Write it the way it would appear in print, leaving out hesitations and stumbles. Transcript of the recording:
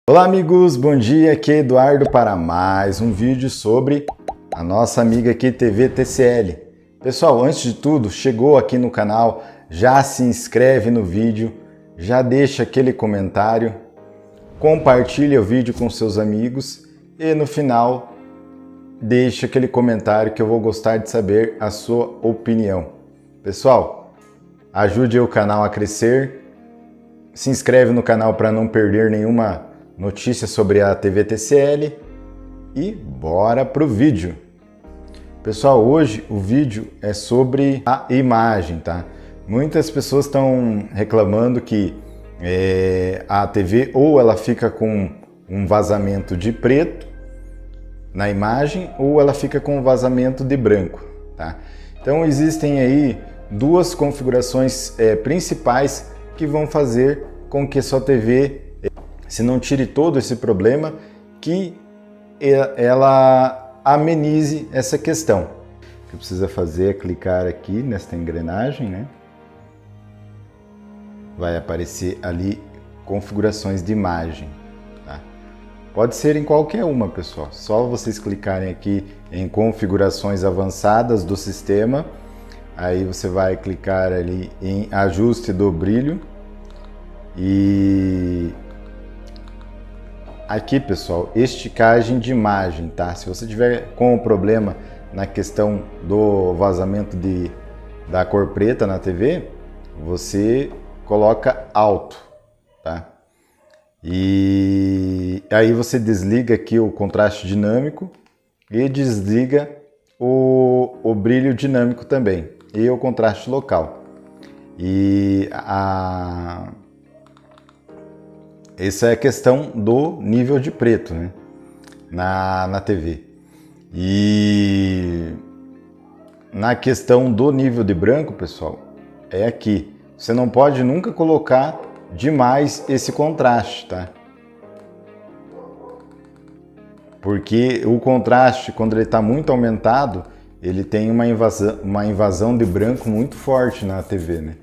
Olá amigos, bom dia, aqui é Eduardo para mais um vídeo sobre a nossa amiga aqui TV TCL. Pessoal, antes de tudo, chegou aqui no canal, já se inscreve no vídeo, já deixa aquele comentário, compartilha o vídeo com seus amigos e no final deixa aquele comentário que eu vou gostar de saber a sua opinião. Pessoal, ajude o canal a crescer, se inscreve no canal para não perder nenhuma notícia sobre a TV TCL e bora pro vídeo. Pessoal, hoje o vídeo é sobre a imagem, tá? Muitas pessoas estão reclamando que a TV ou ela fica com um vazamento de preto na imagem ou ela fica com um vazamento de branco, tá? Então existem aí duas configurações principais que vão fazer com que sua TV, se não tire todo esse problema, que ela amenize essa questão. O que precisa fazer é clicar aqui nesta engrenagem, né? Vai aparecer ali configurações de imagem, tá? Pode ser em qualquer uma, pessoal. Só vocês clicarem aqui em configurações avançadas do sistema, aí você vai clicar ali em ajuste do brilho e aqui, pessoal, esticagem de imagem, tá? Se você tiver com o problema na questão do vazamento da cor preta na TV, você coloca alto, tá? E aí você desliga aqui o contraste dinâmico e desliga o brilho dinâmico também e o contraste local. E essa é a questão do nível de preto, né, na TV. E na questão do nível de branco, pessoal, é aqui. Você não pode nunca colocar demais esse contraste, tá? Porque o contraste, quando ele está muito aumentado, ele tem uma invasão de branco muito forte na TV, né?